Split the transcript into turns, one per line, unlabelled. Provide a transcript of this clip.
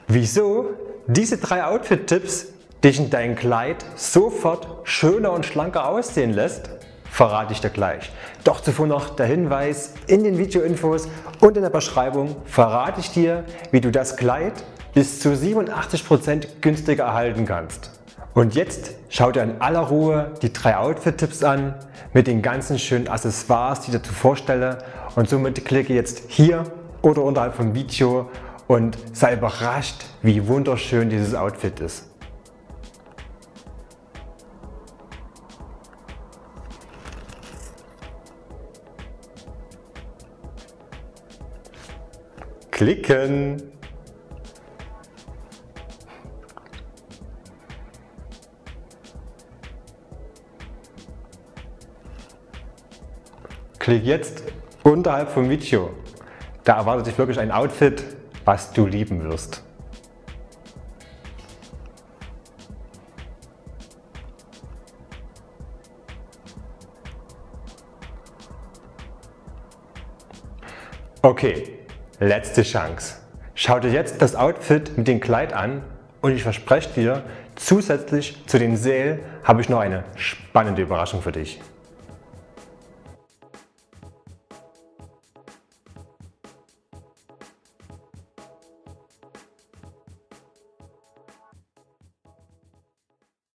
Wieso diese 3 Outfit-Tipps dich in dein Kleid sofort schöner und schlanker aussehen lässt, verrate ich dir gleich. Doch zuvor noch der Hinweis: in den Videoinfos und in der Beschreibung verrate ich dir, wie du das Kleid bis zu 87% günstiger erhalten kannst. Und jetzt schau dir in aller Ruhe die 3 Outfit-Tipps an mit den ganzen schönen Accessoires, die ich dir zuvor vorstelle, und somit klicke jetzt hier oder unterhalb vom Video und sei überrascht, wie wunderschön dieses Outfit ist. Klicken! Klick jetzt unterhalb vom Video. Da erwartet dich wirklich ein Outfit, was du lieben wirst. Okay, letzte Chance. Schau dir jetzt das Outfit mit dem Kleid an und ich verspreche dir, zusätzlich zu den Sale habe ich noch eine spannende Überraschung für dich.